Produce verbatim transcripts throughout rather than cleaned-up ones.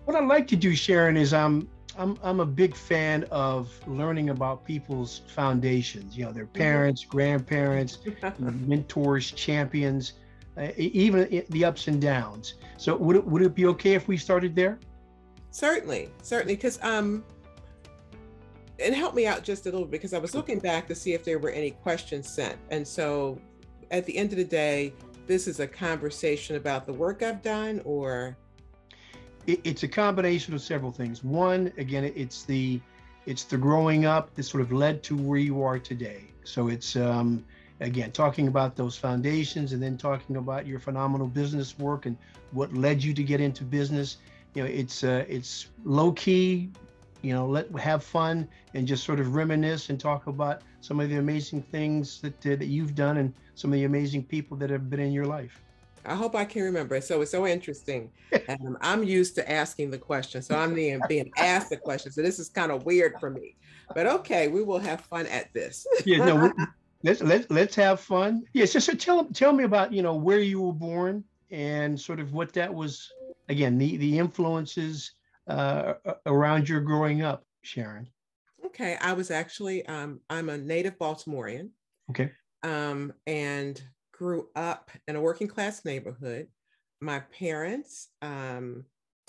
What I like to do, Sharon, is I'm I'm I'm a big fan of learning about people's foundations. You know, their parents, grandparents, mentors, champions, uh, e- even i- the ups and downs. So would it would it be okay if we started there? Certainly, certainly, because um, and help me out just a little bit because I was looking back to see if there were any questions sent, and so at the end of the day, this is a conversation about the work I've done, or It, it's a combination of several things. One, again, it- it's the it's the growing up that sort of led to where you are today. So it's um, again talking about those foundations, and then talking about your phenomenal business work and what led you to get into business. You know, it's uh, it's low key. You know, let have fun and just sort of reminisce and talk about some of the amazing things that uh, that you've done and some of the amazing people that have been in your life. I hope I can remember. So it's so interesting. Um, I'm used to asking the question, so I'm being being asked the question. So this is kind of weird for me, but okay, we will have fun at this. Yeah, no, we, let's let's let's have fun. Yes, just so tell tell me about you know where you were born and sort of what that was. Again, the the influences uh, around your growing up, Sharon. Okay, I was actually um, I'm a native Baltimorean, Okay. um, and grew up in a working class neighborhood. My parents, um,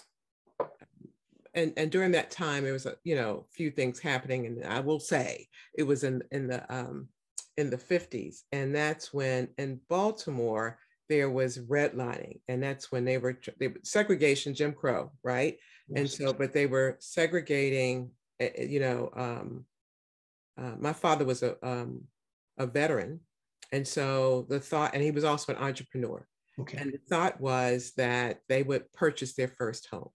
and and during that time, there was a you know few things happening, and I will say it was in in the um, in the fifties, and that's when in Baltimore there was redlining, and that's when they were, they were segregation, Jim Crow, right? And Yes. so, but they were segregating, eh, eh, you know. Um, uh, my father was a um, a veteran, and so the thought, and he was also an entrepreneur, Okay. and the thought was that they would purchase their first home,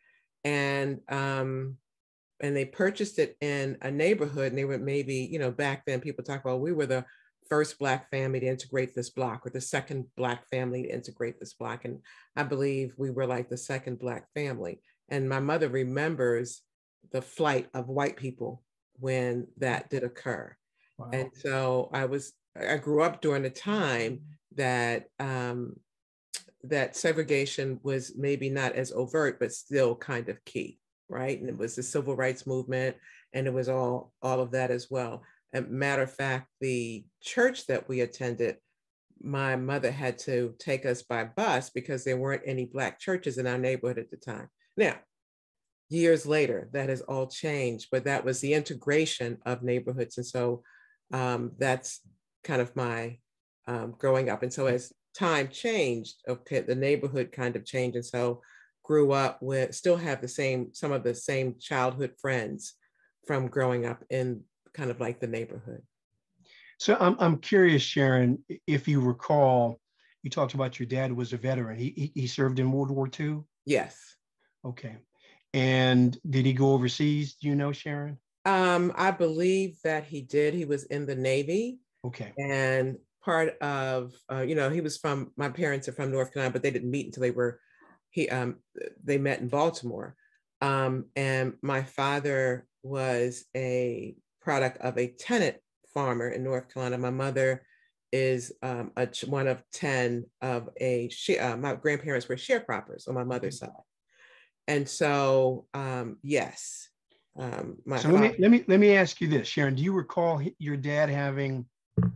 and um, and they purchased it in a neighborhood, and they were maybe, you know, back then people talk about we were the first Black family to integrate this block, or the second Black family to integrate this block, and I believe we were like the second Black family. And my mother remembers the flight of white people when that did occur. Wow. And so I was, I grew up during a time that um, that segregation was maybe not as overt, but still kind of key, right? And it was the civil rights movement, and it was all all of that as well. And matter of fact, the church that we attended, my mother had to take us by bus because there weren't any Black churches in our neighborhood at the time. Now, years later, that has all changed, but that was the integration of neighborhoods. And so um, that's kind of my um, growing up. And so as time changed, okay, the neighborhood kind of changed. And so grew up with, still have the same, some of the same childhood friends from growing up in kind of like the neighborhood. So I'm I'm curious, Sharon, if you recall, you talked about your dad was a veteran. He he, he served in World War Two. Yes. Okay. And did he go overseas? Do you know, Sharon? Um, I believe that he did. He was in the Navy. Okay. And part of, uh, you know, he was from, my parents are from North Carolina, but they didn't meet until they were, he, um, they met in Baltimore. Um, and my father was a product of a tenant farmer in North Carolina. My mother is um, a, one of ten of a, uh, my grandparents were sharecroppers on my mother's side. And so, um, yes, um, my So let father. me let me let me ask you this, Sharon. Do you recall your dad having,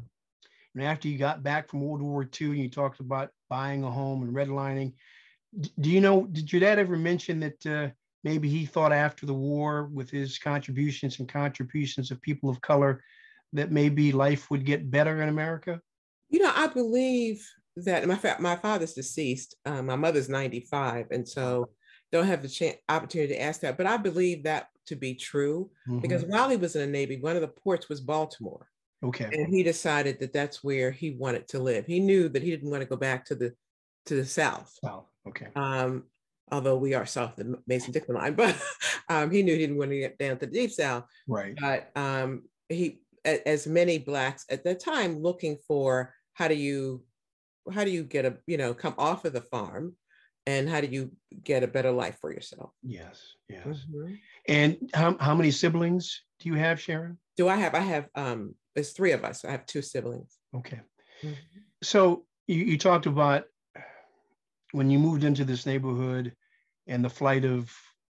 and after you got back from World War Two, and you talked about buying a home and redlining? Do you know? Did your dad ever mention that uh, maybe he thought after the war, with his contributions and contributions of people of color, that maybe life would get better in America? You know, I believe that my fa- my father's deceased. Um, my mother's ninety-five, and so don't have the chance opportunity to ask that. But I believe that to be true because Mm-hmm. while he was in the Navy, one of the ports was Baltimore, Okay. and he decided that that's where he wanted to live. He knew that he didn't want to go back to the to the South. Wow. Okay. Um, although we are south of the Mason-Dixon line, but um, he knew he didn't want to get down to the deep South. Right. But um, he, as many Blacks at the time, looking for how do you, how do you get a, you know, come off of the farm, and how do you get a better life for yourself? Yes. Yes. Mm-hmm. And how how many siblings do you have, Sharon? Do I have? I have. Um, there's three of us. I have two siblings. Okay. Mm-hmm. So you, you talked about when you moved into this neighborhood and the flight of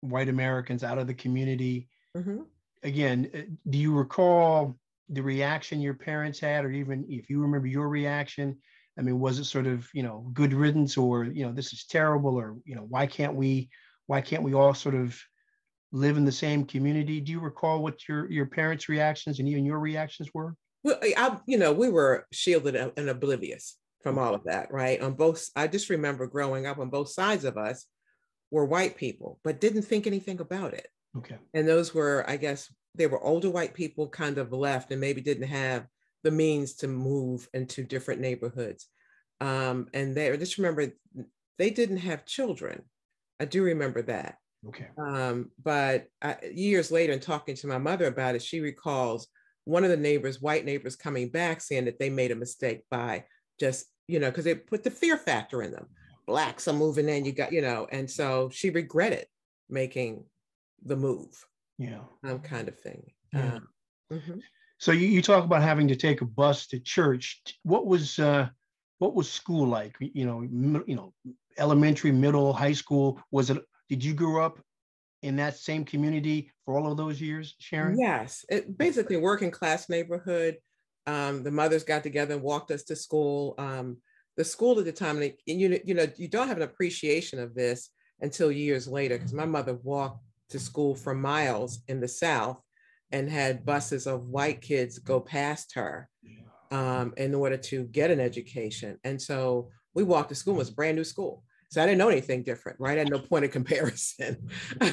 white Americans out of the community. Mm-hmm. Again, uh, do you recall the reaction your parents had, or even if you remember your reaction? I mean, was it sort of, you know, good riddance, or, you know, this is terrible, or, you know, why can't we, why can't we all sort of live in the same community? Do you recall what your, your parents' reactions and even your reactions were? Well, I, you know, we were shielded and oblivious from Okay. all of that, right? On both, I just remember growing up on both sides of us were white people, but didn't think anything about it. Okay. And those were, I guess, they were older white people kind of left and maybe didn't have the means to move into different neighborhoods. Um, and they, I just remember they didn't have children. I do remember that. Okay. Um, but I, years later, and talking to my mother about it, she recalls one of the neighbors, white neighbors, coming back saying that they made a mistake by just, you know, because they put the fear factor in them. Blacks are moving in, you got, you know, and so she regretted making the move. Yeah. Um, kind of thing. Yeah. Um, mm-hmm. So you, you talk about having to take a bus to church. What was uh, what was school like? You know, m- you know, elementary, middle, high school. Was it? Did you grow up in that same community for all of those years, Sharon? Yes, it, basically working class neighborhood. Um, the mothers got together and walked us to school. Um, the school at the time, and you you know, you don't have an appreciation of this until years later, because my mother walked to school for miles in the South and had buses of white kids go past her um, in order to get an education. And so we walked to school, it was a brand new school. So I didn't know anything different, right? I had no point of comparison.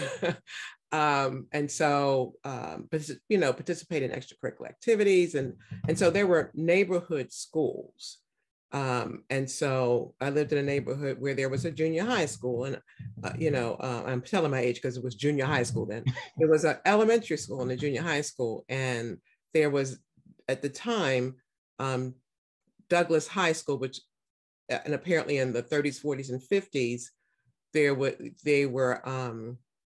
um, and so, um, but, you know, participate in extracurricular activities. And, and so there were neighborhood schools. Um, and so I lived in a neighborhood where there was a junior high school, and, uh, you know, uh, I'm telling my age because it was junior high school then. There was an elementary school and a junior high school. And there was, at the time, um, Douglas High School, which, and apparently in the thirties, forties, and fifties, there were, they were, um,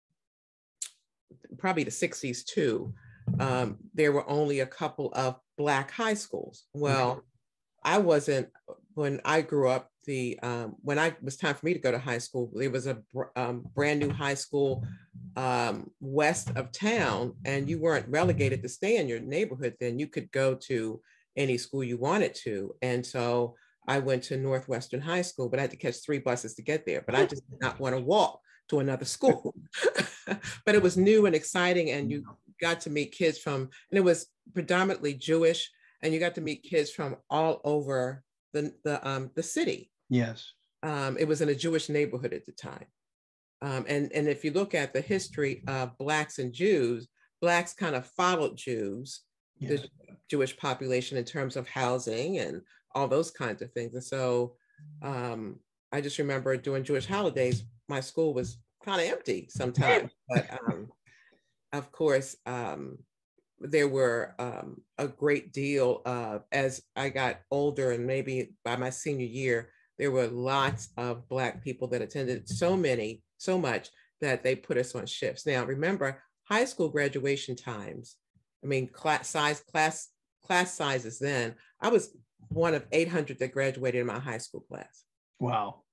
probably the sixties too, um, there were only a couple of Black high schools. Well, okay. I wasn't, when I grew up, the um, when I was time for me to go to high school, there was a um, brand new high school um, west of town, and you weren't relegated to stay in your neighborhood. Then you could go to any school you wanted to. And so I went to Northwestern High School, but I had to catch three buses to get there. But I just did not want to walk to another school. But it was new and exciting, and you got to meet kids from, and it was predominantly Jewish, and you got to meet kids from all over the the um, the city. Yes. Um, it was in a Jewish neighborhood at the time. Um, and, and if you look at the history of Blacks and Jews, Blacks kind of followed Jews, yes. the Jewish population, in terms of housing and all those kinds of things. And so um, I just remember during Jewish holidays, my school was kind of empty sometimes. But um, of course, um, there were um, a great deal of, as I got older, and maybe by my senior year, there were lots of Black people that attended, so many, so much that they put us on shifts. Now, remember, high school graduation times, I mean, class size, class, class sizes then, I was one of eight hundred that graduated in my high school class. Wow.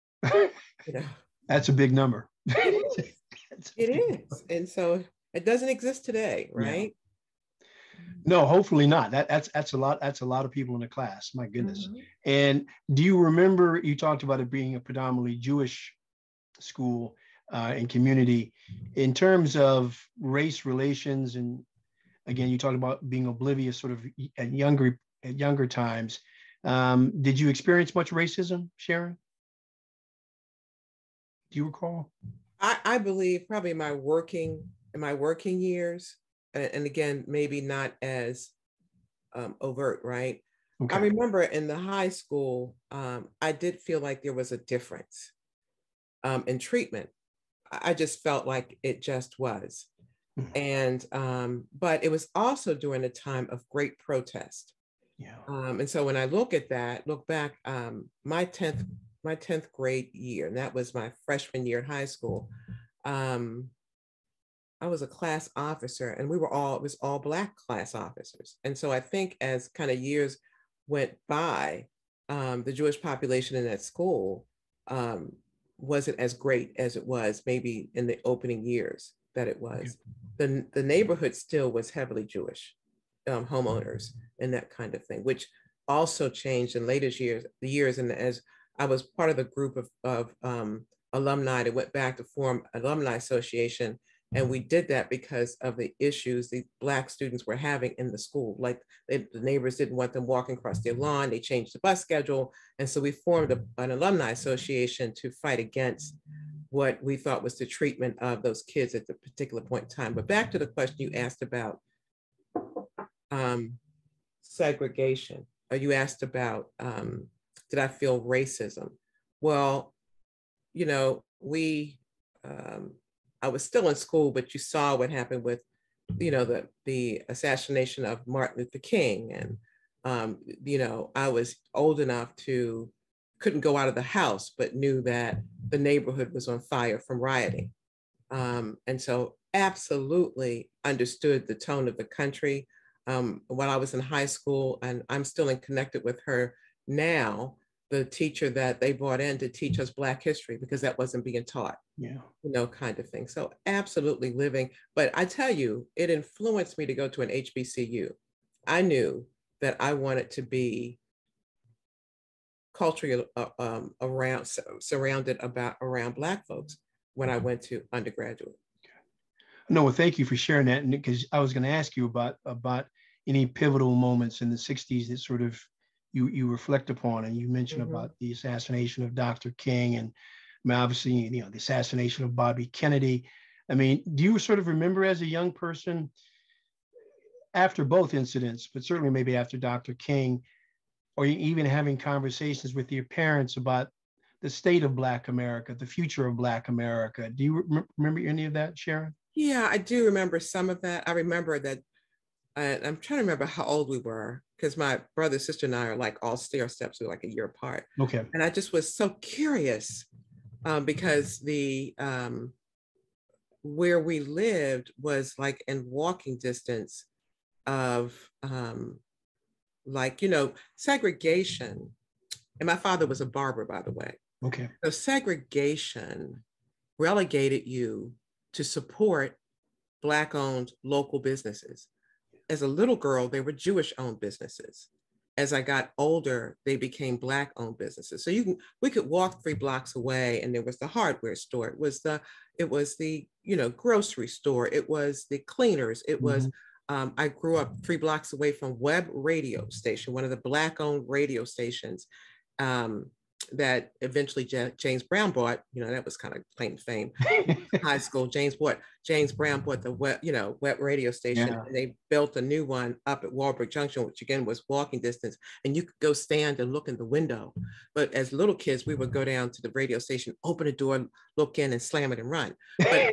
You know, that's a big number. It is. It is. And so it doesn't exist today, right? No, hopefully not. That that's that's a lot. That's a lot of people in the class. My goodness. Mm-hmm. And do you remember? You talked about it being a predominantly Jewish school uh, and community. In terms of race relations, and again, you talked about being oblivious, sort of at younger at younger times. Um, did you experience much racism, Sharon? Do you recall? I, I believe probably in my working in my working years. And again, maybe not as um, overt, right? Okay. I remember in the high school, um, I did feel like there was a difference um, in treatment. I just felt like it just was. Mm-hmm. And, um, but it was also during a time of great protest. Yeah. Um, and so when I look at that, look back, um, my tenth, my tenth grade year, and that was my freshman year in high school, um, I was a class officer, and we were all, it was all Black class officers. And so I think as kind of years went by, um, the Jewish population in that school um, wasn't as great as it was maybe in the opening years that it was. The, the neighborhood still was heavily Jewish um, homeowners and that kind of thing, which also changed in later years, the years. And as I was part of the group of, of um, alumni that went back to form alumni association. And we did that because of the issues the Black students were having in the school. Like they, the neighbors didn't want them walking across their lawn. They changed the bus schedule. And so we formed a, an alumni association to fight against what we thought was the treatment of those kids at the particular point in time. But back to the question you asked about um, segregation, or you asked about, um, did I feel racism? Well, you know, we, um, I was still in school, but you saw what happened with, you know, the, the assassination of Martin Luther King. And, um, you know, I was old enough to, couldn't go out of the house, but knew that the neighborhood was on fire from rioting. Um, and so absolutely understood the tone of the country. Um, while I was in high school, and I'm still in connected with her now, the teacher that they brought in to teach us Black history, because that wasn't being taught, yeah, you know, kind of thing. So absolutely living, but I tell you, it influenced me to go to an H B C U. I knew that I wanted to be culturally uh, um, around, surrounded about around Black folks when I went to undergraduate. No, well, thank you for sharing that. And because I was going to ask you about, about any pivotal moments in the sixties that sort of you, you reflect upon, and you mentioned mm-hmm. about the assassination of Doctor King, and I mean, obviously, you know, the assassination of Bobby Kennedy. I mean, do you sort of remember as a young person after both incidents, but certainly maybe after Doctor King, or even having conversations with your parents about the state of Black America, the future of Black America? Do you re- remember any of that, Sharon? Yeah, I do remember some of that. I remember that, uh, I'm trying to remember how old we were, because my brother, sister, and I are like all stair steps, we're like a year apart. Okay. And I just was so curious um, because the, um, where we lived was like in walking distance of um, like, you know, segregation. And my father was a barber, by the way. Okay. So segregation relegated you to support Black-owned local businesses. As a little girl, they were Jewish-owned businesses. As I got older, they became Black-owned businesses. So you can, we could walk three blocks away, and there was the hardware store. It was the, it was the, you know, grocery store. It was the cleaners. It was. Mm-hmm. Um, I grew up three blocks away from Web Radio Station, one of the Black-owned radio stations. Um, that eventually J- James Brown bought, you know, that was kind of claim to fame. High school, James bought, James Brown bought the web, you know, web radio station, yeah. And they built a new one up at Walbrook Junction, which again was walking distance, and you could go stand and look in the window. But as little kids, we would go down to the radio station, open the door, look in, and slam it and run. But,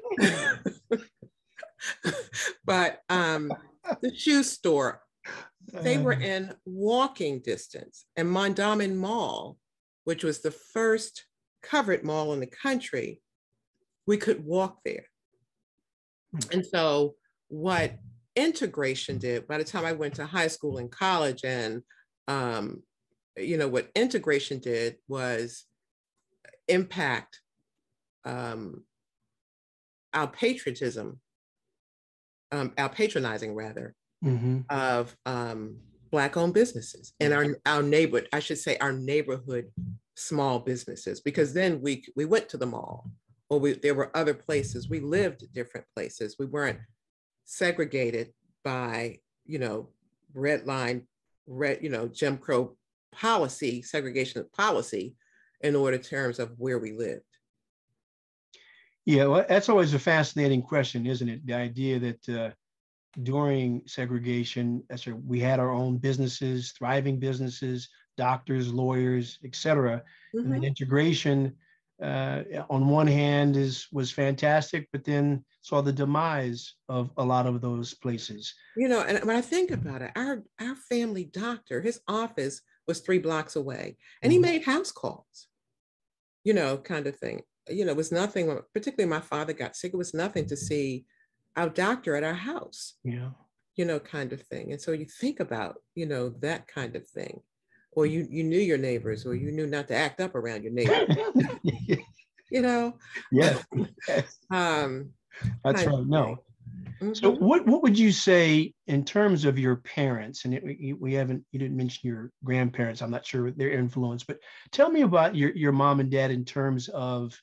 but um, the shoe store, they were in walking distance, and Mondawmin Mall, which was the first covered mall in the country, we could walk there. And so what integration did, by the time I went to high school and college, and um, you know, what integration did was impact um, our patriotism, um, our patronizing rather, mm-hmm. of um, Black-owned businesses and our, our neighborhood, I should say our neighborhood small businesses, because then we we went to the mall, or we, there were other places. We lived at different places. We weren't segregated by, you know, red line, red, you know, Jim Crow policy, segregation policy, in order terms of where we lived. Yeah, well, that's always a fascinating question, isn't it? The idea that uh, during segregation, that's right, we had our own businesses, thriving businesses, doctors, lawyers, et cetera. Mm-hmm. And then integration, uh, on one hand, is was fantastic, but then saw the demise of a lot of those places. You know, and when I think about it, our, our family doctor, his office was three blocks away, and mm-hmm. he made house calls, you know, kind of thing. You know, it was nothing, particularly my father got sick, it was nothing to see our doctor at our house, yeah, you know, kind of thing. And so you think about, you know, that kind of thing, or you you knew your neighbors, or you knew not to act up around your neighbors. you know? Yes. Yes. um, That's kind of right. thing. No. So Mhm. what what would you say in terms of your parents? And it, we, we haven't you didn't mention your grandparents. I'm not sure their influence, but tell me about your your mom and dad in terms of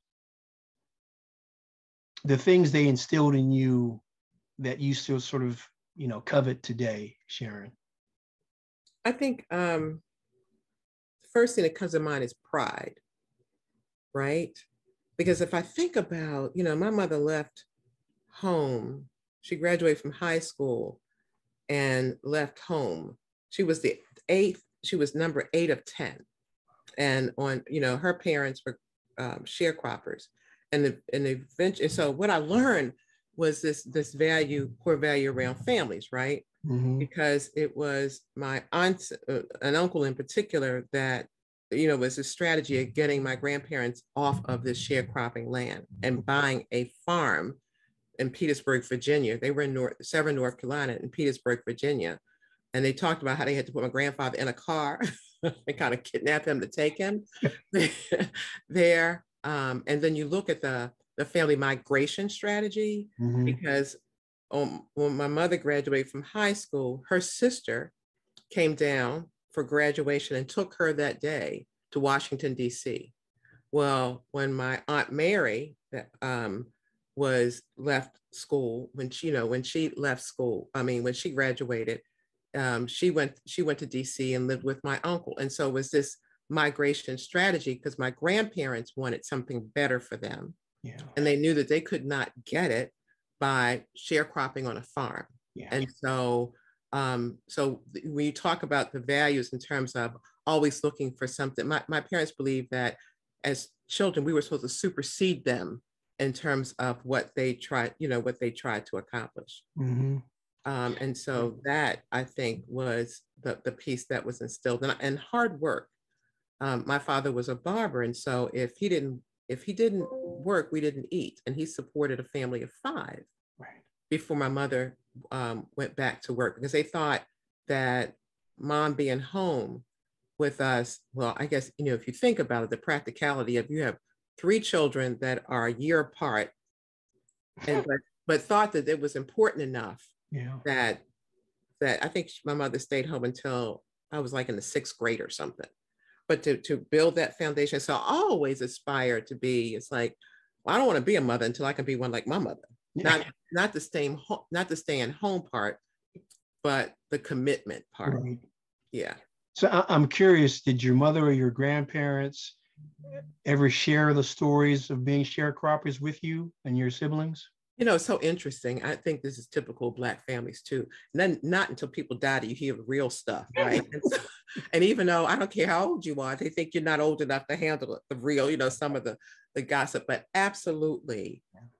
the things they instilled in you that you still sort of you know covet today, Sharon. I think um, the first thing that comes to mind is pride, right? Because if I think about, you know, my mother left home, she graduated from high school and left home. She was the eighth, she was number eight of ten. And on, you know, her parents were um, sharecroppers. And the, and eventually, so what I learned was this, this value, core value around families, right? Mm-hmm. Because it was my aunt, uh, an uncle in particular, that, you know, was a strategy of getting my grandparents off of this sharecropping land and buying a farm in Petersburg, Virginia. They were in North, Severn, North Carolina, in Petersburg, Virginia. And they talked about how they had to put my grandfather in a car and kind of kidnap him to take him there. Um, and then you look at the, the family migration strategy, Mm-hmm. because um, when my mother graduated from high school, her sister came down for graduation and took her that day to Washington, D C. Well, when my Aunt Mary um, was left school, when she, you know, when she left school, I mean, when she graduated, um, she went, she went to D C and lived with my uncle. And so it was this migration strategy because my grandparents wanted something better for them. Yeah. And they knew that they could not get it by sharecropping on a farm. Yeah. And so, um, so when you talk about the values in terms of always looking for something, my, my parents believed that as children, we were supposed to supersede them in terms of what they tried, you know, what they tried to accomplish. Mm-hmm. Um, and so that, I think, was the, the piece that was instilled, and, and hard work. Um, my father was a barber, and so if he didn't if he didn't work, we didn't eat. And he supported a family of five Right. before my mother um, went back to work, because they thought that mom being home with us, well, I guess, you know, if you think about it, the practicality of, you have three children that are a year apart, and but, but thought that it was important enough Yeah. that that I think my mother stayed home until I was like in the sixth grade or something. But to, to build that foundation. So I always aspire to be, it's like, well, I don't want to be a mother until I can be one like my mother. Yeah. Not, not the stay, not the stay at home part, but the commitment part. Right. Yeah. So I, I'm curious, did your mother or your grandparents ever share the stories of being sharecroppers with you and your siblings? You know, it's so interesting. I think this is typical of Black families too. And then not until people die do you hear the real stuff, right? And, so, and even though I don't care how old you are, they think you're not old enough to handle the real, you know, some of the, the gossip, but absolutely.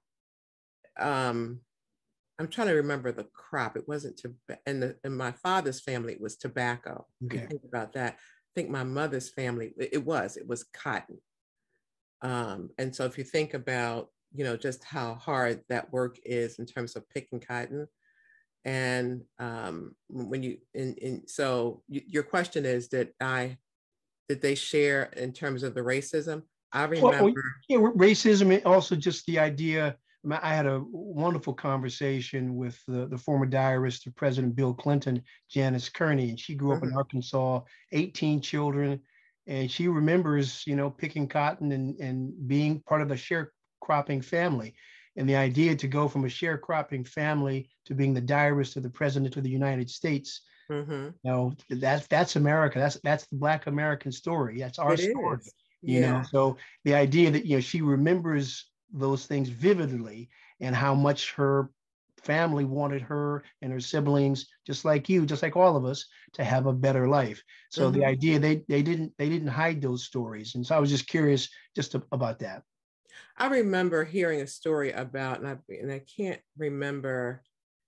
Um, I'm trying to remember the crop. It wasn't to, and the, in my father's family, it was tobacco. Okay. If you think about that, I think my mother's family, it was, it was cotton. Um, and so if you think about, you know, just how hard that work is in terms of picking cotton. And um, when you, in, in so you, your question is, did I, did they share in terms of the racism? I remember. Well, yeah, racism, and also just the idea. I had a wonderful conversation with the, the former diarist of President Bill Clinton, Janice Kearney, and she grew up mm-hmm. in Arkansas, eighteen children, and she remembers, you know, picking cotton and, and being part of a sharecropping family. And the idea to go from a sharecropping family to being the diarist of the President of the United States, mm-hmm. you know, that's that's America. That's that's the Black American story. That's our it story. Is. You yeah. know, so the idea that, you know, she remembers those things vividly and how much her family wanted her and her siblings, just like you, just like all of us, to have a better life. So mm-hmm. the idea they they didn't they didn't hide those stories. And so I was just curious just to, about that. I remember hearing a story about, and I, and I can't remember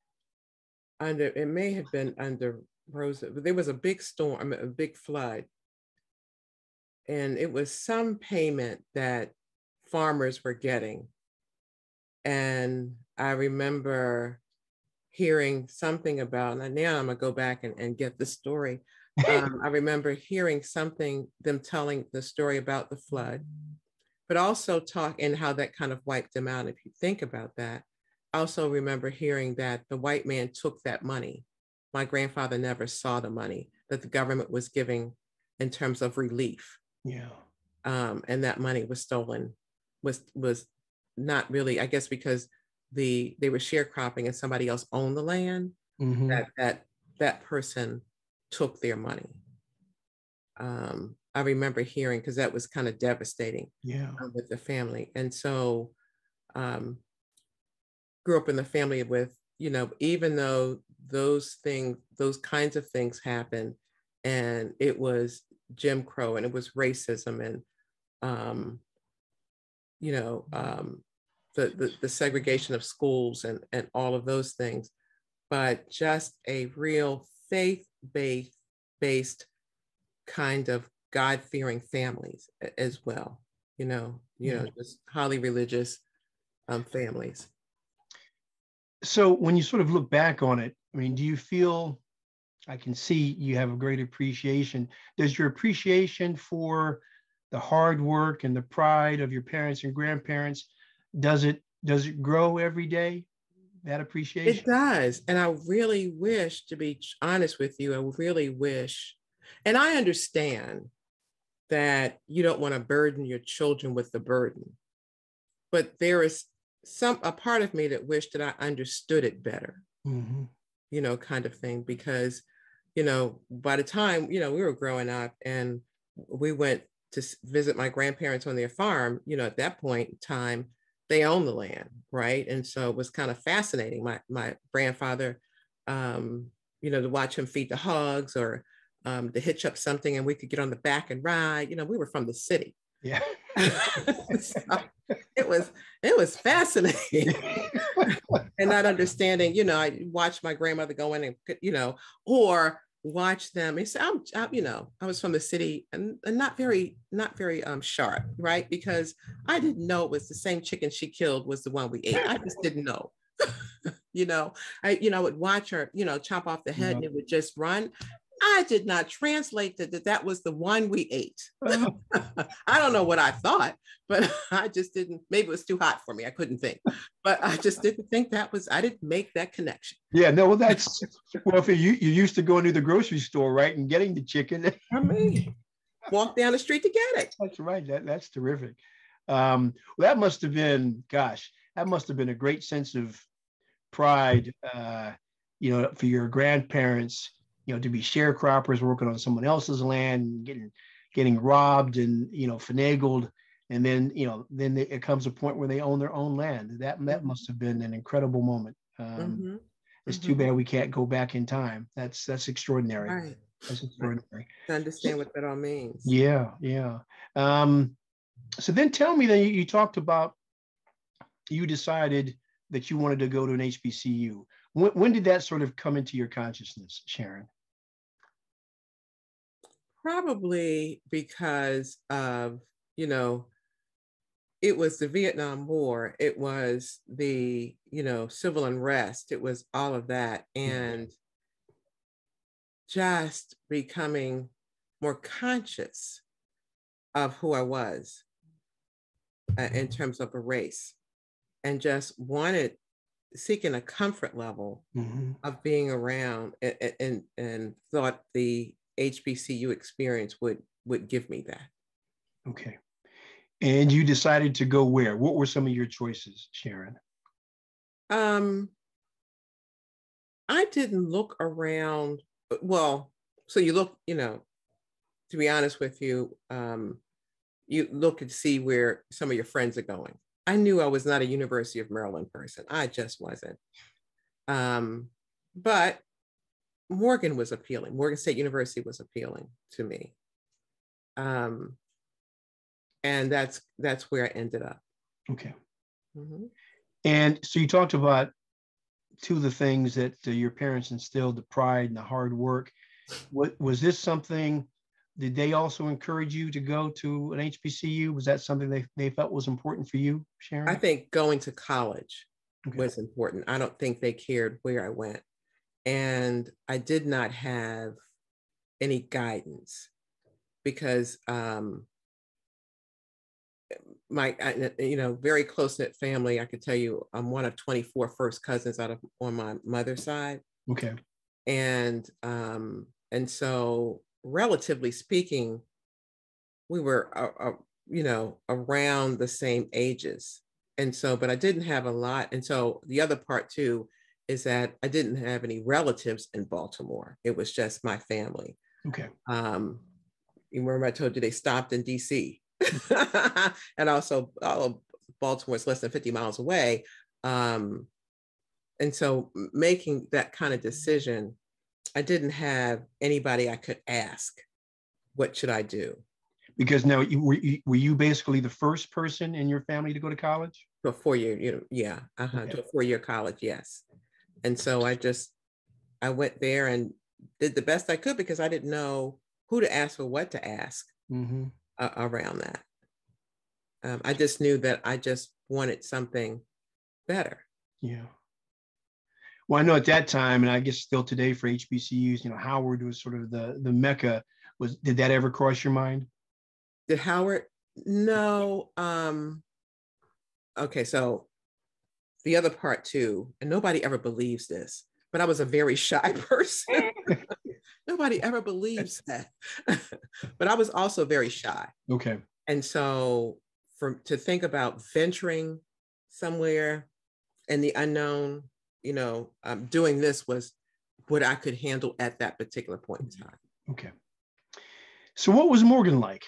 under, it may have been under Rosa, but there was a big storm, a big flood. And it was some payment that farmers were getting. And I remember hearing something about, and now I'm gonna go back and, and get the story. Um, I remember hearing something, them telling the story about the flood but also talk and how that kind of wiped them out. If you think about that, I also remember hearing that the white man took that money. My grandfather never saw the money that the government was giving in terms of relief. Yeah. Um, and that money was stolen, was was not really, I guess, because the they were sharecropping and somebody else owned the land, Mm-hmm. that that that person took their money. Um, I remember hearing, because that was kind of devastating, Yeah. uh, with the family. And so um, grew up in the family with, you know, even though those things, those kinds of things happened, and it was Jim Crow and it was racism and, um, you know, um, the, the, the segregation of schools and, and all of those things, but just a real faith-based based kind of God-fearing families as well, you know, you Yeah. know, just highly religious um, families. So when you sort of look back on it, I mean, do you feel, I can see you have a great appreciation. Does your appreciation for the hard work and the pride of your parents and grandparents, does it does it grow every day, that appreciation? It does. And I really wish, to be honest with you, I really wish, and I understand that you don't want to burden your children with the burden, but there is some, a part of me that wished that I understood it better, Mm-hmm. you know, kind of thing, because, you know, by the time, you know, we were growing up and we went to visit my grandparents on their farm, you know, at that point in time, they owned the land, right? And so it was kind of fascinating. My my grandfather, um, you know, to watch him feed the hogs or um, to hitch up something and we could get on the back and ride. You know, we were from the city. Yeah. So it was it was fascinating. And not understanding, you know, I watched my grandmother go in and, you know, or watch them. And so I'm, I, you know, I was from the city and, and not very, not very um, sharp, right? Because I didn't know it was the same chicken she killed was the one we ate. I just didn't know. You know, I, you know, would watch her, you know, chop off the head, yeah, and it would just run. I did not translate that that, that was the one we ate. I don't know what I thought, but I just didn't, maybe it was too hot for me. I couldn't think, but I just didn't think that was, I didn't make that connection. Yeah, no, well, that's, well, if you, you used to going to the grocery store, right, and getting the chicken. I mean, walk down the street to get it. That's right. That, that's terrific. Um, well, that must have been, gosh, that must have been a great sense of pride, uh, you know, for your grandparents, you know, to be sharecroppers working on someone else's land, getting getting robbed and, you know, finagled. And then, you know, then it comes a point where they own their own land. That, that Mm-hmm. must have been an incredible moment. Um, mm-hmm. It's mm-hmm. too bad we can't go back in time. That's that's extraordinary. Right. That's extraordinary. Right. To understand what that all means. Yeah, yeah. Um, so then tell me that you, you talked about, you decided that you wanted to go to an H B C U. When, when did that sort of come into your consciousness, Sharon? Probably because of, you know, it was the Vietnam War, it was the, you know, civil unrest, it was all of that. And just becoming more conscious of who I was uh, in terms of a race, and just wanted, seeking a comfort level mm-hmm. of being around, and, and, and thought the H B C U experience would, would give me that. Okay. And you decided to go where? What were some of your choices, Sharon? Um, I didn't look around. Well, so you look, you know, to be honest with you, um, you look and see where some of your friends are going. I knew I was not a University of Maryland person. I just wasn't. Um, but Morgan was appealing. Morgan State University was appealing to me. Um, and that's that's where I ended up. Okay. Mm-hmm. And so you talked about two of the things that uh, your parents instilled, the pride and the hard work. What was this something, did they also encourage you to go to an H B C U? Was that something they, they felt was important for you, Sharon? I think going to college okay. was important. I don't think they cared where I went. And I did not have any guidance because um, my, I- you know, very close-knit family. I could tell you I'm one of twenty-four first cousins out of on my mother's side. Okay. And, um, and so relatively speaking, we were, uh, uh, you know, around the same ages. And so, but I didn't have a lot. And so the other part too is that I didn't have any relatives in Baltimore. It was just my family. Okay. Um, you remember I told you they stopped in D C and also oh, Baltimore is less than fifty miles away. Um, and so making that kind of decision, I didn't have anybody I could ask, what should I do? Because now you were, you were you basically the first person in your family to go to college? To a four-year, you know, yeah, uh-huh, Okay. to a four-year college, yes. And so I just, I went there and did the best I could because I didn't know who to ask or what to ask Mm-hmm. uh, around that. Um, I just knew that I just wanted something better. Yeah. Well, I know at that time, and I guess still today for H B C Us, you know, Howard was sort of the the mecca. Was did that ever cross your mind? Did Howard? No. Um, okay, so the other part too, and nobody ever believes this, but I was a very shy person. Nobody ever believes that. But I was also very shy. Okay. And so for to think about venturing somewhere in the unknown, you know, um, doing this was what I could handle at that particular point in time. Okay. So what was Morgan like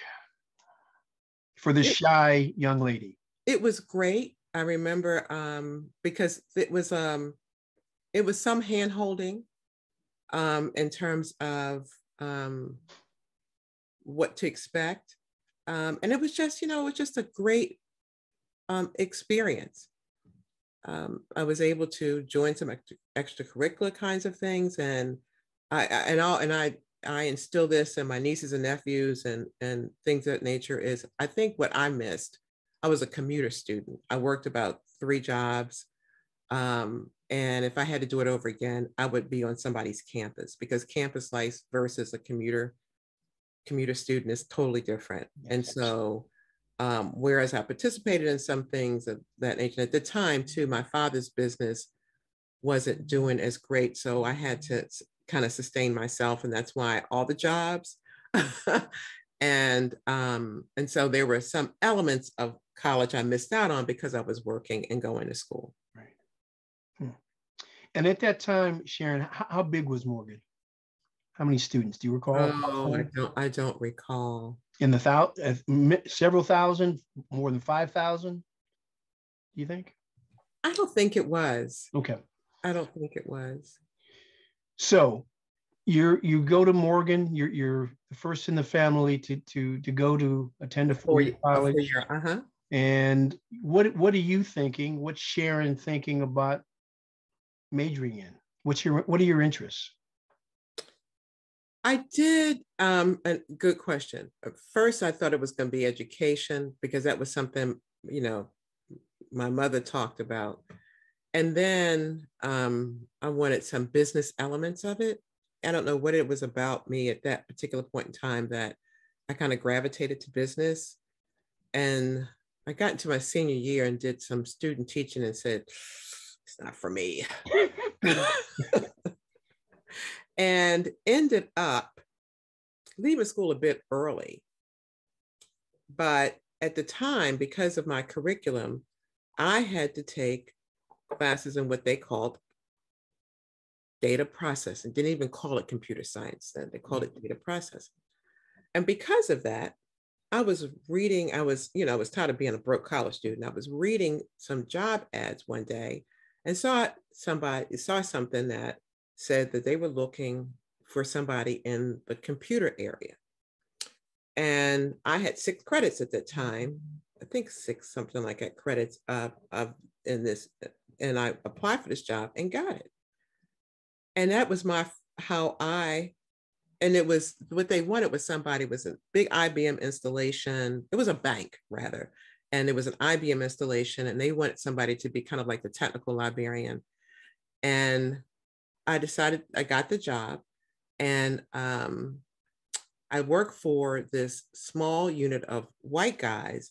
for this It, shy young lady? it was great. I remember um, because it was um, it was some hand holding um, in terms of um, what to expect. Um, and it was just, you know, it was just a great um, experience. Um, I was able to join some extra, extracurricular kinds of things, and I, I and all and I I instill this in my nieces and nephews and and things of that nature. Is I think what I missed. I was a commuter student. I worked about three jobs, um, and if I had to do it over again, I would be on somebody's campus because campus life versus a commuter commuter student is totally different. Yes. And so. Um, whereas I participated in some things of that nature at the time too, my father's business wasn't doing as great. So I had to kind of sustain myself. And that's why all the jobs. and, um, and so there were some elements of college I missed out on because I was working and going to school. Right. Hmm. And at that time, Sharon, how, how big was Morgan? How many students? Do you recall? Oh, I don't, I don't recall. In the thou- uh, several thousand, more than five thousand, do you think? I don't think it was. Okay. I don't think it was. So you're, you go to Morgan, you're, you're the first in the family to, to, to go to attend a four-year college. A four-year, uh-huh. And what, what are you thinking? What's Sharon thinking about majoring in? What's your, what are your interests? I did, um, a good question. At first, I thought it was going to be education because that was something, you know, my mother talked about. And then um, I wanted some business elements of it. I don't know what it was about me at that particular point in time that I kind of gravitated to business. And I got into my senior year and did some student teaching and said, it's not for me. And ended up leaving school a bit early. But at the time, because of my curriculum, I had to take classes in what they called data processing. Didn't even call it computer science then. They called it data processing. And because of that, I was reading, I was, you know, I was tired of being a broke college student. I was reading some job ads one day and saw somebody, saw something that said that they were looking for somebody in the computer area. And I had six credits at that time, I think six, something like that credits of, of in this, and I applied for this job and got it. And that was my, how I, and it was, what they wanted was somebody was a big I B M installation. It was a bank rather. And it was an I B M installation and they wanted somebody to be kind of like the technical librarian. And I decided, I got the job and um, I worked for this small unit of white guys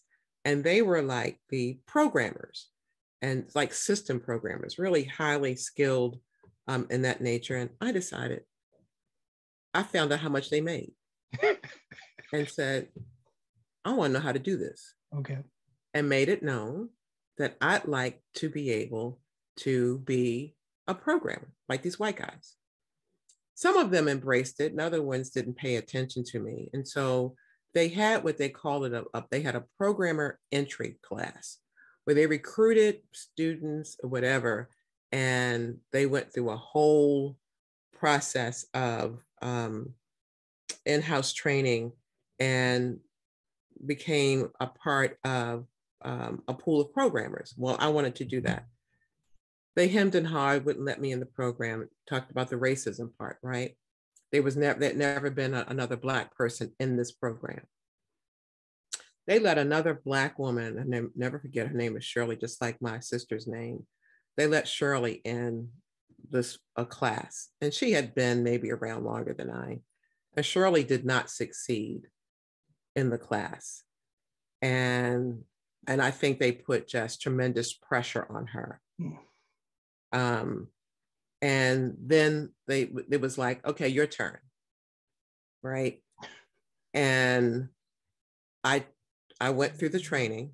And they were like the programmers and like system programmers, really highly skilled um, in that nature. And I decided, I found out how much they made and said, I want to know how to do this. Okay. And made it known that I'd like to be able to be a programmer like these white guys. Some of them embraced it and other ones didn't pay attention to me. And so they had what they called it, a, a, they had a programmer entry class where they recruited students or whatever, and they went through a whole process of um, in-house training and became a part of um, a pool of programmers. Well, I wanted to do that. They hemmed and hawed, wouldn't let me in the program, talked about the racism part, right? There was never, there'd never been a, another Black person in this program. They let another Black woman, and I never forget, her name is Shirley, just like my sister's name. They let Shirley in this a class, and she had been maybe around longer than I. And Shirley did not succeed in the class. And, and I think they put just tremendous pressure on her. Mm. Um, and then they, it was like, okay, your turn, right? And I, I went through the training.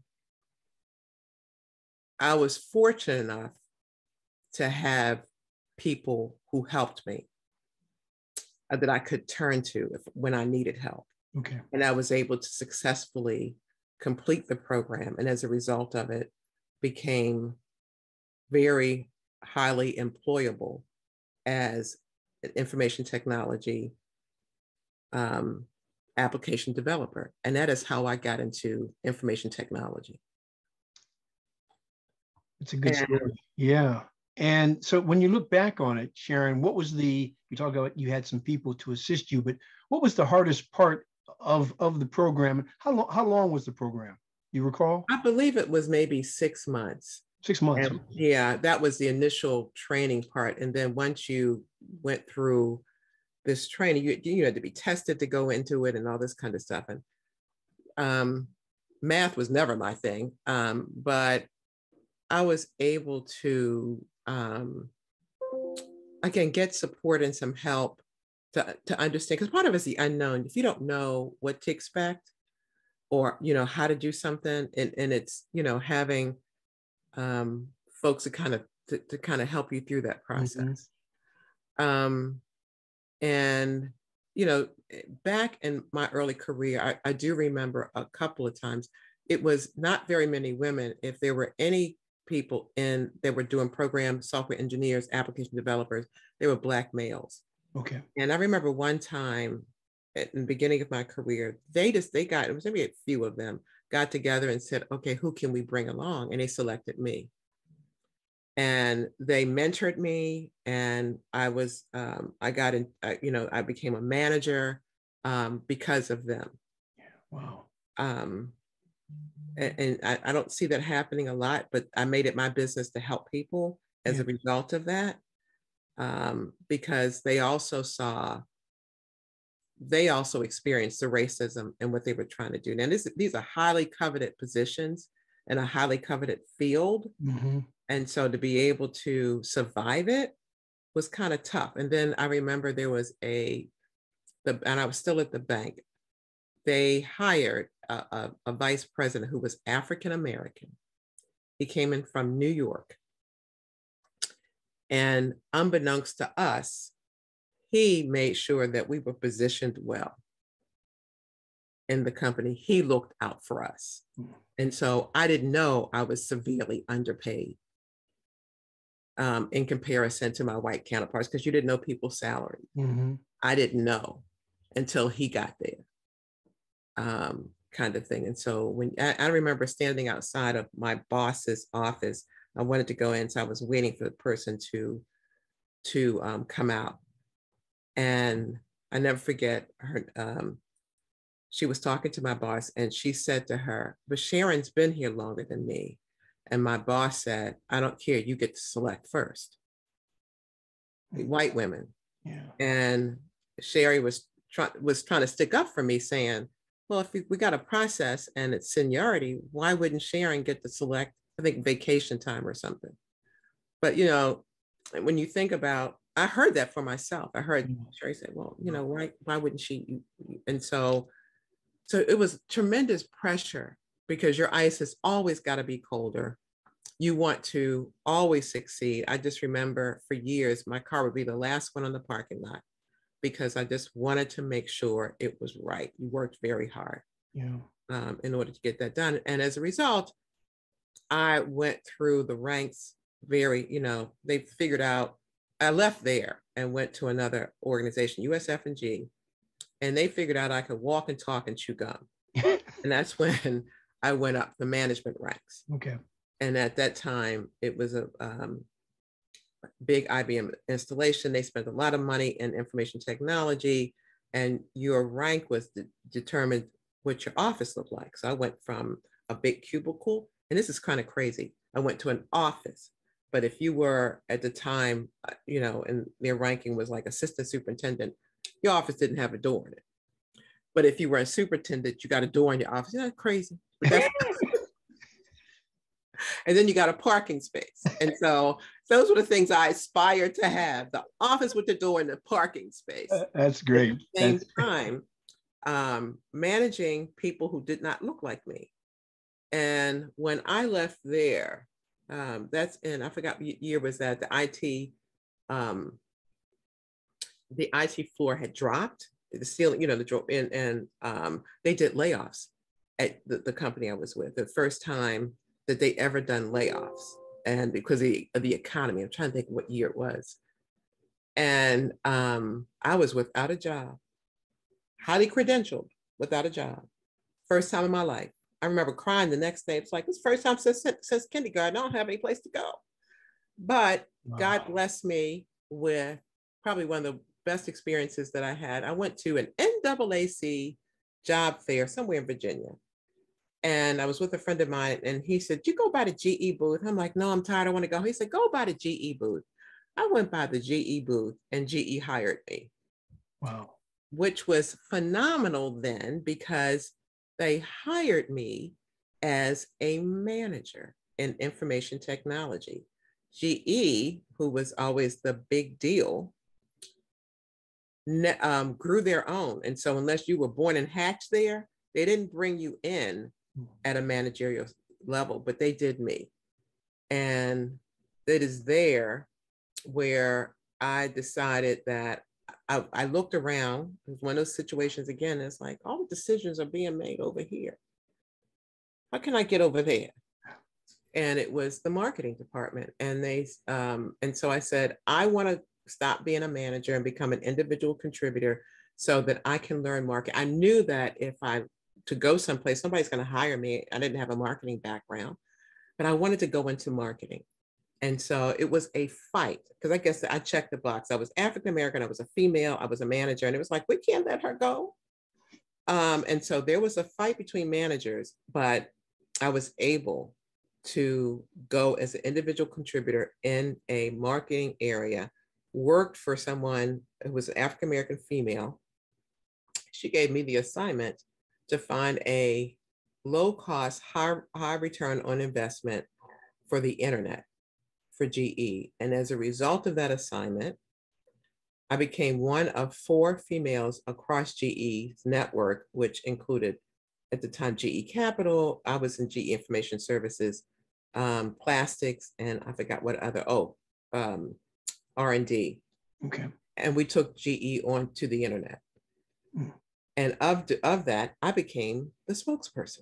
I was fortunate enough to have people who helped me uh, that I could turn to if, when I needed help. Okay. And I was able to successfully complete the program. And as a result of it, became very highly employable as an information technology um, application developer. And that is how I got into information technology. It's a good and, story. Yeah. And so when you look back on it, Sharon, what was the, you talk about you had some people to assist you, but what was the hardest part of, of the program? How long, how long was the program? You recall? I believe it was maybe six months. Six months. And, yeah, that was the initial training part. And then once you went through this training, you, you had to be tested to go into it and all this kind of stuff. And um, math was never my thing, um, but I was able to, um, again, get support and some help to, to understand, because part of it is the unknown. If you don't know what to expect or, you know, how to do something, and, and it's, you know, having um, folks to kind of, to, to kind of help you through that process. Mm-hmm. Um, and, you know, back in my early career, I, I do remember a couple of times, it was not very many women. If there were any people in that were doing program software engineers, application developers, they were Black males. Okay. And I remember one time at the beginning of my career, they just, they got, it was maybe a few of them got together and said, okay, who can we bring along? And they selected me. And they mentored me, and I was, um, I got in, uh, you know, I became a manager um, because of them. Yeah. Wow. Um, and, and I, I don't see that happening a lot, but I made it my business to help people as yeah. a result of that, um, because they also saw, they also experienced the racism and what they were trying to do. Now, this, these are highly coveted positions in a highly coveted field. Mm-hmm. And so to be able to survive it was kind of tough. And then I remember there was a, the, and I was still at the bank, they hired a, a, a vice president who was African-American. He came in from New York. And unbeknownst to us, he made sure that we were positioned well in the company. He looked out for us. And so I didn't know I was severely underpaid um, in comparison to my white counterparts, because you didn't know people's salary. Mm-hmm. I didn't know until he got there, um, kind of thing. And so when I, I remember standing outside of my boss's office, I wanted to go in, so I was waiting for the person to, to um, come out. And I never forget her, um, she was talking to my boss, and she said to her, but Sharon's been here longer than me. And my boss said, I don't care, you get to select first. White women. Yeah. And Sherry was, try, was trying to stick up for me, saying, well, if we, we got a process and it's seniority, why wouldn't Sharon get to select, I think, vacation time or something? But, you know, when you think about, I heard that for myself. I heard mm-hmm. Sherry say, well, you know, why, why wouldn't she? And so, so it was tremendous pressure because your ice has always got to be colder. You want to always succeed. I just remember for years, my car would be the last one on the parking lot because I just wanted to make sure it was right. You worked very hard yeah. um, in order to get that done. And as a result, I went through the ranks very, you know, they figured out, I left there and went to another organization, U S F and G, and they figured out I could walk and talk and chew gum. And that's when I went up the management ranks. Okay. And at that time, it was a um, big I B M installation. They spent a lot of money in information technology, and your rank was de- determined what your office looked like. So I went from a big cubicle, and this is kind of crazy. I went to an office, but if you were at the time, you know, and their ranking was like assistant superintendent, your office didn't have a door in it. But if you were a superintendent, you got a door in your office. Isn't that crazy? But that's and then you got a parking space. And so those were the things I aspired to have, the office with the door and the parking space. Uh, that's great. At the same that's... time, um, managing people who did not look like me. And when I left there, um, that's in, I forgot what year was that, the I T, um, the I T floor had dropped, the ceiling, you know, the drop in, and um, they did layoffs at the, the company I was with, the first time that they ever done layoffs, and because of the, of the economy. I'm trying to think what year it was. And um, I was without a job, highly credentialed, without a job. First time in my life. I remember crying the next day. It's like, it's the first time since, since kindergarten, I don't have any place to go. But wow. God blessed me with probably one of the best experiences that I had. I went to an N double A C job fair somewhere in Virginia. And I was with a friend of mine, and he said, you go by the G E booth. I'm like, no, I'm tired. I want to go. He said, go by the G E booth. I went by the G E booth, and G E hired me. Wow. Which was phenomenal then, because they hired me as a manager in information technology. G E, who was always the big deal, um, grew their own. And so unless you were born and hatched there, they didn't bring you in at a managerial level, but they did me. And it is there where I decided that I, I looked around. It was one of those situations again, it's like all the decisions are being made over here. How can I get over there? And it was the marketing department. And they, um, and so I said, I want to stop being a manager and become an individual contributor so that I can learn market. I knew that if I to go someplace, somebody's going to hire me. I didn't have a marketing background, but I wanted to go into marketing. And so it was a fight, because I guess I checked the box. I was African-American, I was a female, I was a manager, and it was like, we can't let her go. Um, and so there was a fight between managers, but I was able to go as an individual contributor in a marketing area, worked for someone who was an African-American female. She gave me the assignment to find a low-cost, high, high return on investment for the internet for G E. And as a result of that assignment, I became one of four females across G E's network, which included, at the time, G E Capital. I was in G E Information Services, um, plastics, and I forgot what other, oh, um, R and D. Okay. And we took G E onto the internet. Mm. And of, of that, I became the spokesperson.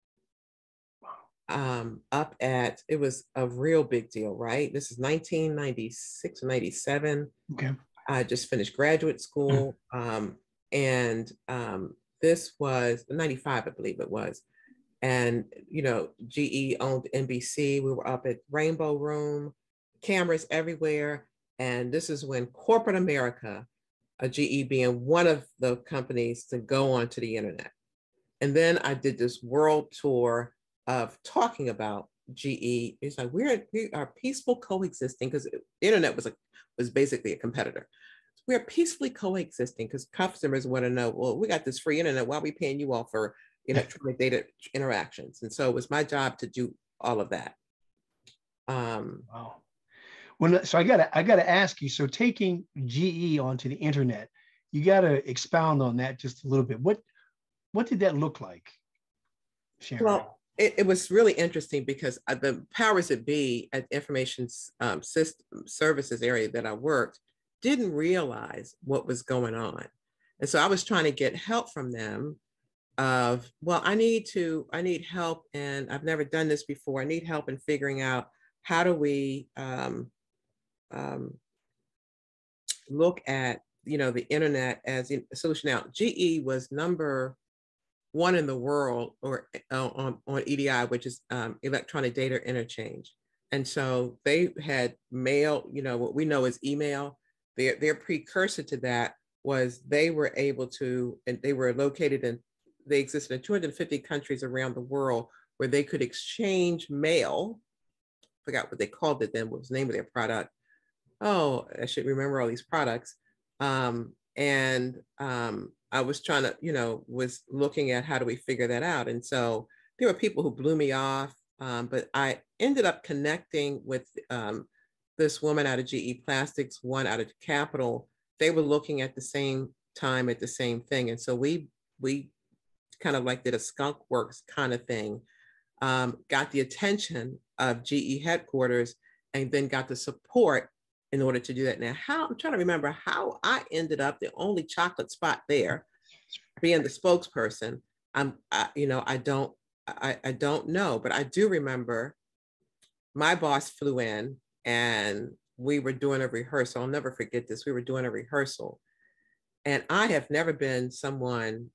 Um, up at, it was a real big deal, right? This is nineteen ninety-six or ninety-seven. Okay. I just finished graduate school. Um, and um, this was ninety-five, I believe it was. And, you know, G E owned N B C. We were up at Rainbow Room, cameras everywhere. And this is when corporate America, a G E being one of the companies to go onto the internet. And then I did this world tour of talking about G E. It's like, we're, we are peaceful coexisting, because the internet was a, was basically a competitor. we're peacefully coexisting because customers want to know, well, we got this free internet. Why are we paying you all for electronic data interactions? And so it was my job to do all of that. Um, wow. Well, so I gotta, I gotta ask you. So taking G E onto the internet, you gotta expound on that just a little bit. What, what did that look like, Sharon? Well, it, it was really interesting because the powers that be at information um, system services area that I worked didn't realize what was going on. And so I was trying to get help from them of, well, I need to, I need help, and I've never done this before. I need help in figuring out how do we um, um, look at, you know, the internet as a solution. Now, G E was number one in the world or uh, on, on E D I, which is um, electronic data interchange. And so they had mail, you know, what we know as email. Their, their precursor to that was they were able to, and they were located in, they existed in two hundred fifty countries around the world where they could exchange mail. I forgot what they called it then, what was the name of their product. Oh, I should remember all these products. Um, and um, I was trying to, you know, was looking at how do we figure that out. And so there were people who blew me off, um, but I ended up connecting with um, this woman out of G E Plastics, one out of Capital. They were looking at the same time at the same thing. And so we, we kind of like did a skunk works kind of thing, um, got the attention of G E headquarters, and then got the support in order to do that. Now, how, I'm trying to remember how I ended up the only chocolate spot there, being the spokesperson. I'm, I, you know, I don't, I, I don't know, but I do remember my boss flew in and we were doing a rehearsal. I'll never forget this. We were doing a rehearsal, and I have never been someone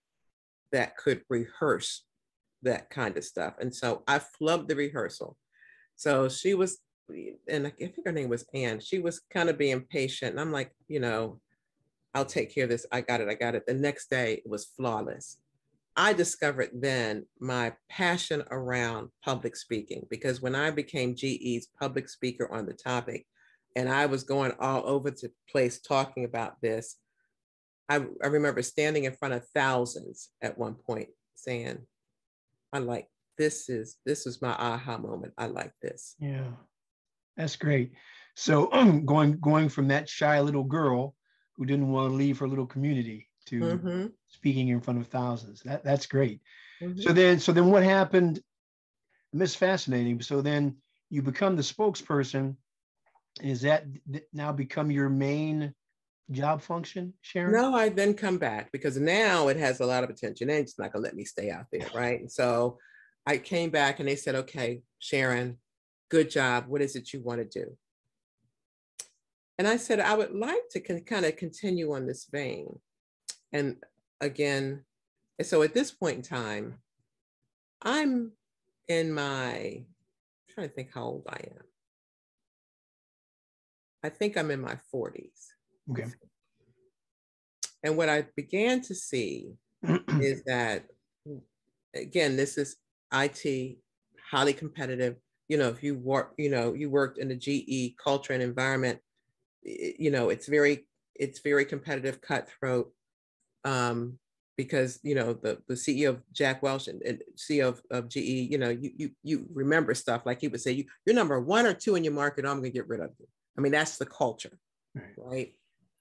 that could rehearse that kind of stuff. And so I flubbed the rehearsal. So she was, and I think her name was Ann, she was kind of being patient. And I'm like, you know, I'll take care of this. I got it. I got it. The next day it was flawless. I discovered then my passion around public speaking, because when I became G E's public speaker on the topic, and I was going all over the place talking about this, I, I remember standing in front of thousands at one point saying, I like, this is, this is my aha moment. I like this. Yeah, that's great. So going, going from that shy little girl who didn't want to leave her little community to mm-hmm. speaking in front of thousands. That, that's great. Mm-hmm. So then, so then what happened? This is fascinating. So then you become the spokesperson. Is that now become your main job function, Sharon? No, I then come back because now it has a lot of attention and it's not gonna let me stay out there, right? And so I came back and they said, okay, Sharon, good job. What is it you want to do? And I said, I would like to con- kind of continue on this vein. And again, and so at this point in time, I'm in my, I'm trying to think how old I am. I think I'm in my forties. Okay. And what I began to see is that, again, this is I T, highly competitive. You know, if you work, you know, you worked in the G E culture and environment, you know, it's very, it's very competitive, cutthroat, um, because, you know, the, the C E O of Jack Welch and, and C E O of, of G E, you know, you, you, you remember stuff like he would say, you, you're number one or two in your market, I'm going to get rid of you. I mean, that's the culture, right. right?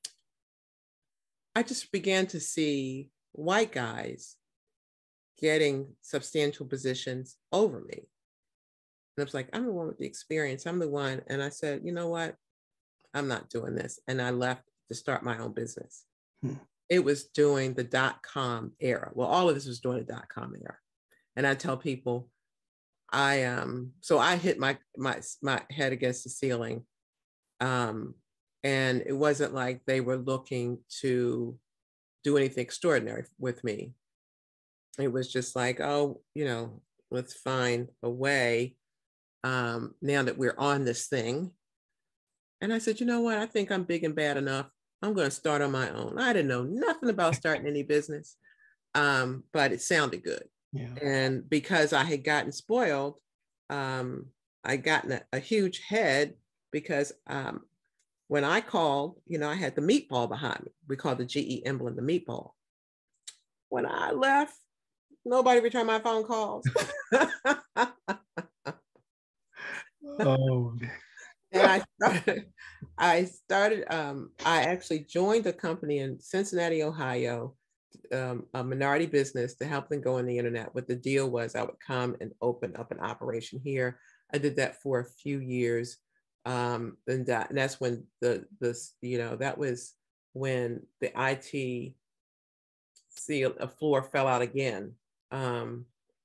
I just began to see white guys getting substantial positions over me. And I was like, I'm the one with the experience. I'm the one. And I said, you know what? I'm not doing this. And I left to start my own business. Hmm. It was during the dot-com era. Well, all of this was during the dot-com era. And I tell people, I um, so I hit my my my head against the ceiling. Um, and it wasn't like they were looking to do anything extraordinary with me. It was just like, oh, you know, let's find a way um, now that we're on this thing. And I said, you know what? I think I'm big and bad enough. I'm going to start on my own. I didn't know nothing about starting any business, um, but it sounded good. Yeah. And because I had gotten spoiled, um, I gotten a, a huge head because um, when I called, you know, I had the meatball behind me. We called the G E emblem the meatball. When I left, nobody returned my phone calls. Oh. And I started, I started, um, I actually joined a company in Cincinnati, Ohio, um, a minority business to help them go on the internet. What the deal was, I would come and open up an operation here. I did that for a few years. Um, and, that, and that's when the, this, you know, that was when the I T seal, a floor fell out again. Um,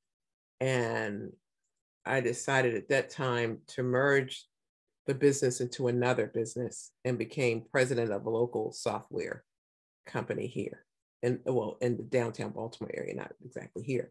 and I decided at that time to merge the business into another business and became president of a local software company here. And well, in the downtown Baltimore area, not exactly here.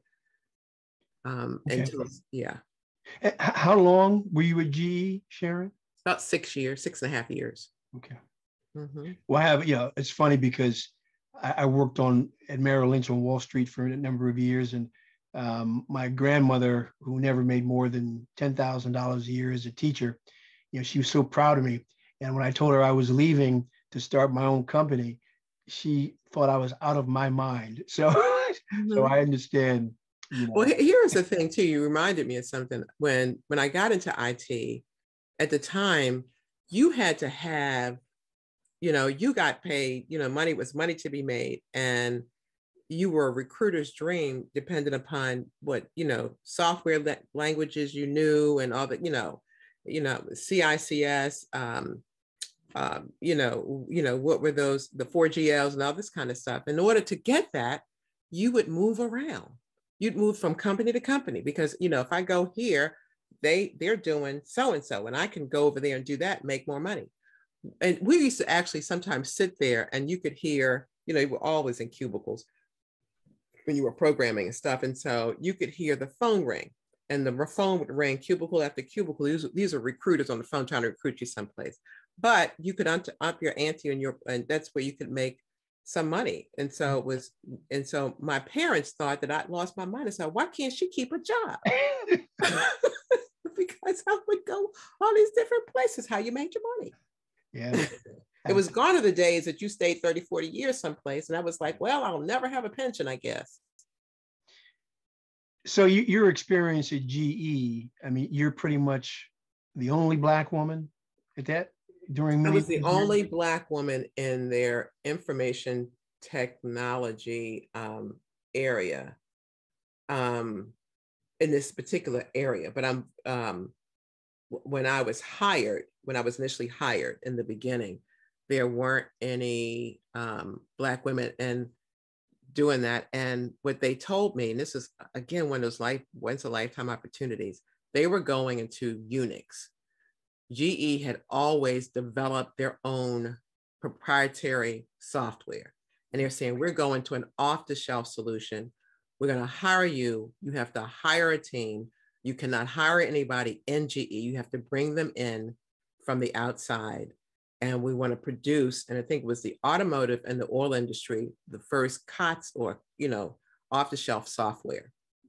Um, Okay. until, yeah. How long were you at G E, Sharon? About six years, six and a half years. Okay. Mm-hmm. Well, I have, you know, it's funny because I, I worked on at Merrill Lynch on Wall Street for a number of years. And um, my grandmother, who never made more than ten thousand dollars a year as a teacher, you know, she was so proud of me. And when I told her I was leaving to start my own company, she thought I was out of my mind. So, mm-hmm. so I understand. You know. Well, here's the thing too. You reminded me of something. When when I got into I T, at the time, you had to have, you know, you got paid. You know, money was money to be made, and you were a recruiter's dream, dependent upon what, you know, software la- languages you knew, and all that. You know, you know, C I C S. Um, um, you know, you know, what were those, the four G Ls and all this kind of stuff. In order to get that, you would move around. You'd move from company to company because, you know, if I go here, they, they're doing so-and-so, and I can go over there and do that and make more money. And we used to actually sometimes sit there and you could hear, you know, you were always in cubicles when you were programming and stuff. And so you could hear the phone ring, and the phone would ring cubicle after cubicle. These, these are recruiters on the phone trying to recruit you someplace. But you could up, up your ante, and your, and that's where you could make some money. And so it was, and so my parents thought that I lost my mind. I said, why can't she keep a job? Because I would go all these different places. How you made your money? Yeah. It was gone are the days that you stayed thirty, forty years someplace. And I was like, well, I'll never have a pension, I guess. So you, your experience at G E, I mean, you're pretty much the only Black woman at that during. I was the only Black woman in their information technology um, area, um, in this particular area. But I'm um, when I was hired, when I was initially hired in the beginning, there weren't any um, Black women in doing that. And what they told me, and this is again one of those life once a lifetime opportunities, they were going into Unix. G E had always developed their own proprietary software. And they're saying, we're going to an off-the-shelf solution. We're going to hire you. You have to hire a team. You cannot hire anybody in G E. You have to bring them in from the outside. And we want to produce, and I think it was the automotive and the oil industry, the first C O T S, or, you know, off-the-shelf software.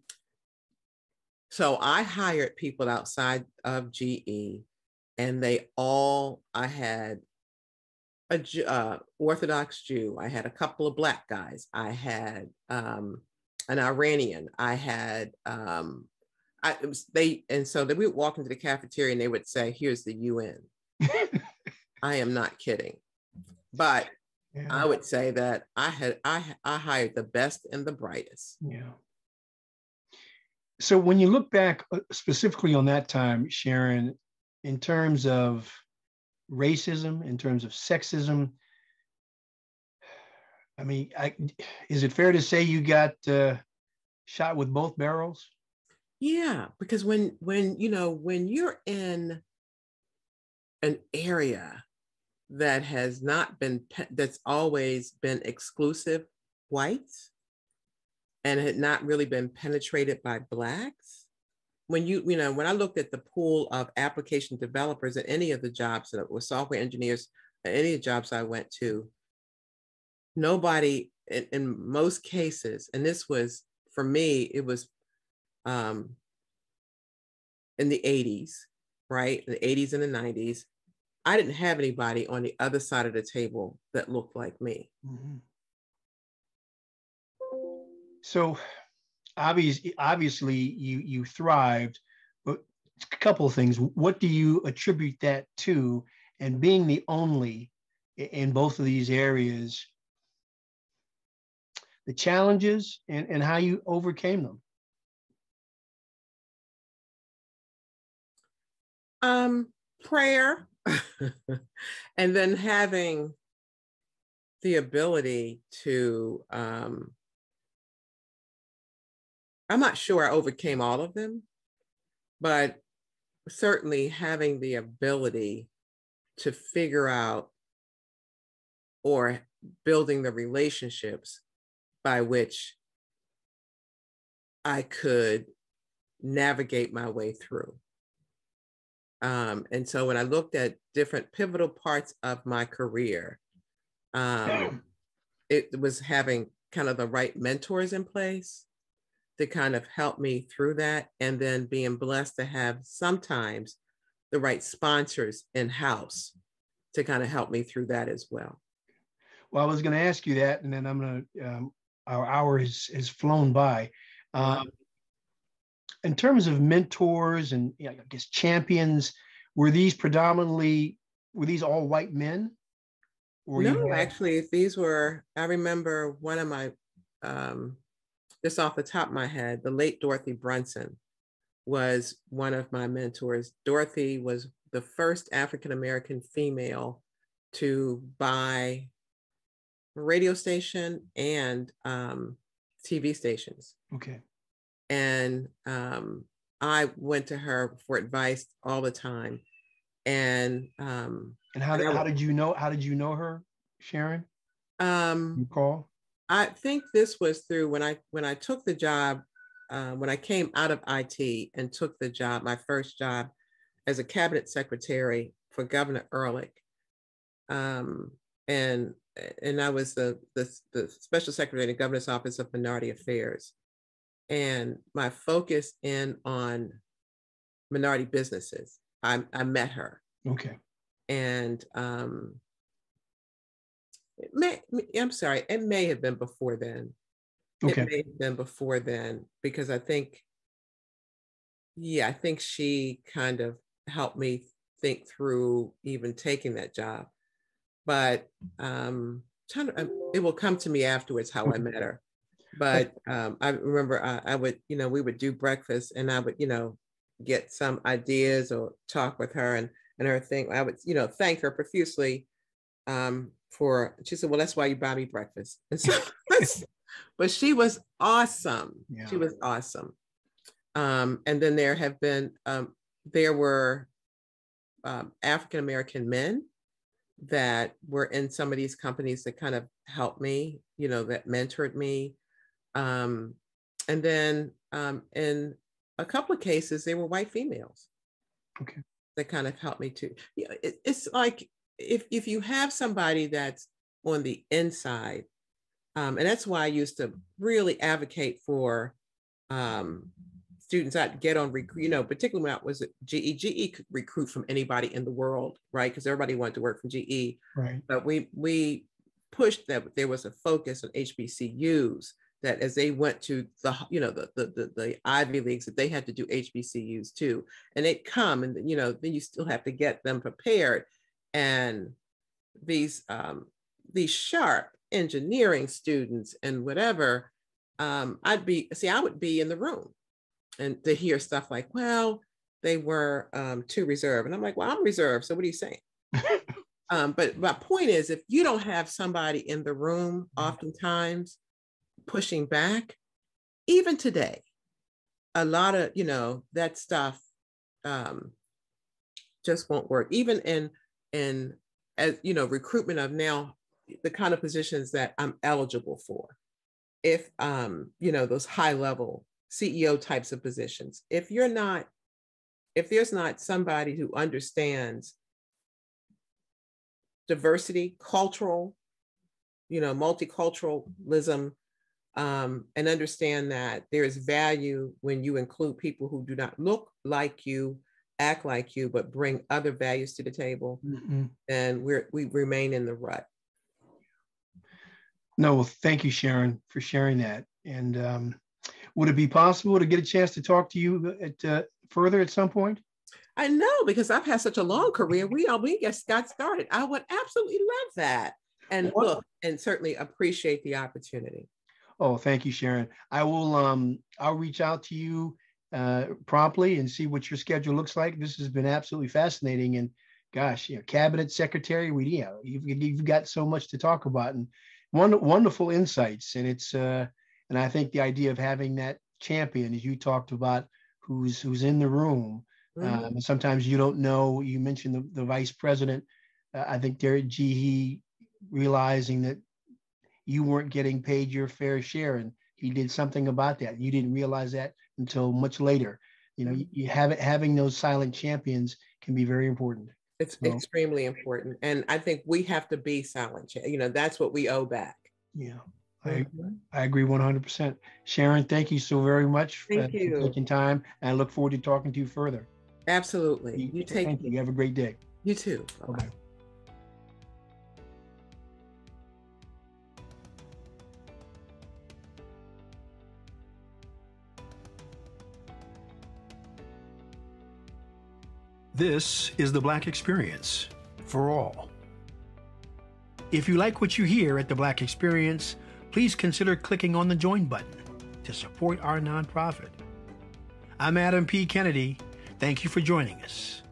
So I hired people outside of G E, and they all, I had a uh, Orthodox Jew, I had a couple of Black guys, I had um, an Iranian, I had, um, I, it was, they, and so they would walk into the cafeteria and they would say, here's the U N. I am not kidding. But yeah. I would say that I had, I, I hired the best and the brightest. Yeah. So when you look back specifically on that time, Sharon, in terms of racism, in terms of sexism, I mean, I, is it fair to say you got uh, shot with both barrels? Yeah, because when, when, you know, when you're in an area that has not been, that's always been exclusive whites and had not really been penetrated by Blacks, when you, you know, when I looked at the pool of application developers at any of the jobs that were software engineers, at any of the jobs I went to, nobody, in, in most cases, and this was, for me, it was um, in the eighties, right? In the eighties and the nineties, I didn't have anybody on the other side of the table that looked like me. Mm-hmm. So obviously, obviously you, you thrived, but a couple of things. What do you attribute that to? And being the only in both of these areas, the challenges and, and how you overcame them? Um, prayer, and then having the ability to, um, I'm not sure I overcame all of them, but certainly having the ability to figure out or building the relationships by which I could navigate my way through. Um, and so when I looked at different pivotal parts of my career, um, it was having kind of the right mentors in place to kind of help me through that. And then being blessed to have sometimes the right sponsors in-house to kind of help me through that as well. Well, I was going to ask you that, and then I'm going to, um, our hour has, has flown by. Um, in terms of mentors and, you know, I guess champions, were these predominantly, were these all white men? Or no, you had... actually, these were, I remember one of my, um, just off the top of my head, the late Dorothy Brunson was one of my mentors. Dorothy was the first African-American female to buy a radio station and um, T V stations. Okay. And um, I went to her for advice all the time. And um, and how did, and I, how did you know, how did you know her, Sharon? Um, you call? I think this was through when I, when I took the job, uh, when I came out of I T and took the job, my first job as a cabinet secretary for Governor Ehrlich. Um, and, and I was the, the, the special secretary in the governor's office of minority affairs. And my focus in on minority businesses, I, I met her. Okay. And um, it may, I'm sorry, it may have been before then. Okay. It may have been before then, because I think, yeah, I think she kind of helped me think through even taking that job. But um, trying to, it will come to me afterwards how I met her. But um, I remember I, I would, you know, we would do breakfast and I would, you know, get some ideas or talk with her and, and her thing. I would, you know, thank her profusely um, for, she said, well, that's why you buy me breakfast. And so, but she was awesome. Yeah. She was awesome. Um, and then there have been, um, there were um, African-American men that were in some of these companies that kind of helped me, you know, that mentored me. Um, and then um, in a couple of cases, they were white females. Okay. That kind of helped me too. You know, it, it's like if, if you have somebody that's on the inside, um, and that's why I used to really advocate for um, students I'd get on recruit, you know, particularly when I was at G E. G E could recruit from anybody in the world, right? Because everybody wanted to work from G E. Right. But we we pushed that there was a focus on H B C Us, that as they went to the, you know, the, the, the, the Ivy Leagues, that they had to do H B C Us too. And they'd come and, you know, then you still have to get them prepared. And these, um, these sharp engineering students and whatever, um, I'd be, see, I would be in the room and to hear stuff like, well, they were um, too reserved. And I'm like, well, I'm reserved. So what are you saying? um, but my point is, if you don't have somebody in the room, oftentimes pushing back, even today, a lot of, you know, that stuff um, just won't work. Even in, in, as you know, recruitment of now the kind of positions that I'm eligible for. If, um, you know, those high level C E O types of positions, if you're not, if there's not somebody who understands diversity, cultural, you know, multiculturalism, um, and understand that there is value when you include people who do not look like you, act like you, but bring other values to the table, Mm-hmm. then we're, we remain in the rut. No, well, thank you, Sharon, for sharing that. And um, would it be possible to get a chance to talk to you at uh, further at some point? I know, because I've had such a long career. We all we just got started. I would absolutely love that. And What? look, and certainly appreciate the opportunity. Oh, thank you, Sharon. I will. Um, I'll reach out to you uh, promptly and see what your schedule looks like. This has been absolutely fascinating. And gosh, you know, cabinet secretary, we yeah, you've, you've got so much to talk about and one wonderful insights. And it's uh, and I think the idea of having that champion, as you talked about, who's who's in the room. Mm-hmm. Um, and sometimes you don't know. You mentioned the, the vice president. Uh, I think Derek G. He realizing that you weren't getting paid your fair share, and he did something about that. You didn't realize that until much later. You know, you, you have it, having those silent champions can be very important. It's so, extremely important, and I think we have to be silent. You know, that's what we owe back. Yeah, I mm-hmm. I agree one hundred percent. Sharon, thank you so very much thank for, you. for taking time, and I look forward to talking to you further. Absolutely. You, you take. Thank you. You have a great day. You too. Bye bye. This is the Black Experience for all. If you like what you hear at the Black Experience, please consider clicking on the join button to support our nonprofit. I'm Adam P. Kennedy. Thank you for joining us.